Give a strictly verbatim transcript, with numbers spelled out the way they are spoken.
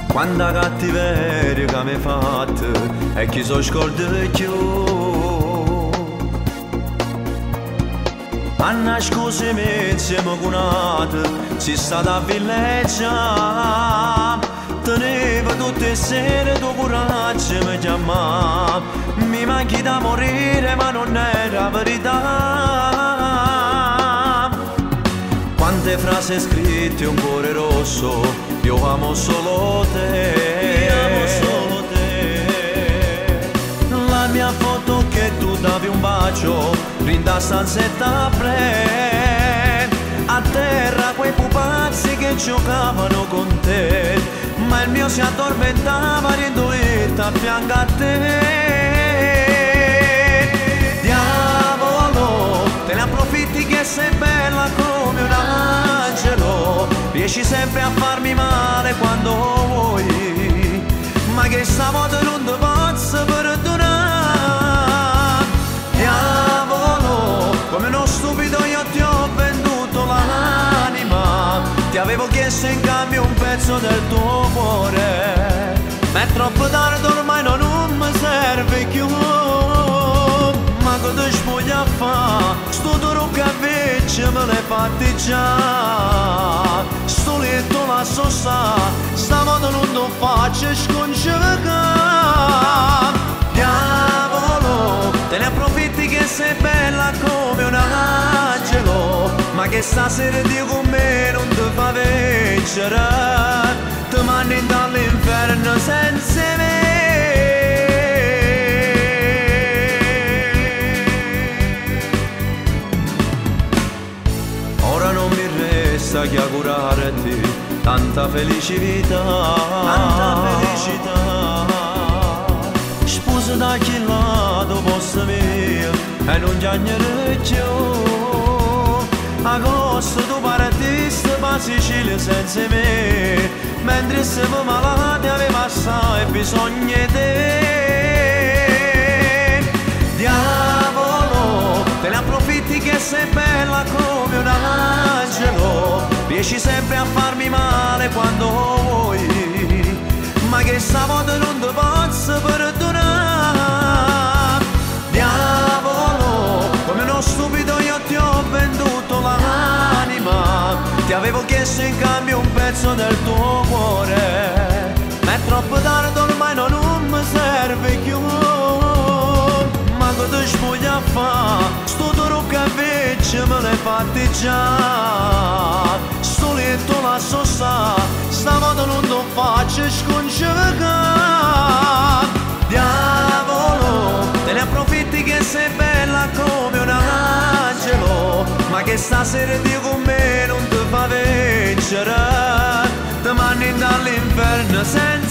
Quanta cattiveria che mi hai fatto e chi so scorda più. Anna scusi me siamo conati, si stata a villeggia. Tenevo tutte le sere tuo coraggio mi chiamava. Mi manchi da morire ma non era verità. Quante frasi scritte un cuore rosso, io amo solo te, io amo solo te. La mia foto che tu davi un bacio, rinda stanzetta pre. A terra quei pupazzi che giocavano con te, ma il mio si addormentava rinduita a fianco a te. Diavolo, te ne approfitti che sei bella come un angelo, riesci sempre a farmi male quando vuoi, ma che stavolta non ti posso perdonare. Diavolo, come uno stupido io ti ho venduto l'anima, ti avevo chiesto in cambio un pezzo del tuo cuore, ma è troppo tardi ormai non mi serve più. Ma cosa voglio fare? Sto duro che invece me l'hai fatti già. Sto letto la sosta, stavolta non lo faccio sconcercare. Diavolo, te ne approfitti che sei bella come un angelo, ma che stasera Dio con me non ti fa vincere. Ti mandi dall'inferno senza me. Ora non mi resta che augurarti tanta felicità, tanta felicità. Sposa da chi lato posso mio e non piangere più. Agosto tu partiste per Sicilia senza me, mentre siamo malati aveva assai bisogno di te. Diavolo, te ne approfitti che sei bella come un angelo, riesci sempre a farmi male quando vuoi, ma che stavolta non ti posso perdonare. Diavolo, come uno stupido io ti ho venduto l'anima, ti avevo chiesto in cambio un pezzo del tuo cuore, ma è troppo tardi ormai non mi serve più. Ma cosa voglio fare? Sto duro che invece me l'hai fatti già. Sto letto la sosta, stavolta non lo faccio sconcercare. Diavolo, te ne approfitti che sei bella come un angelo, ma che stasera Dio con me non ti fa vincere. Ti mandi dall'inferno senza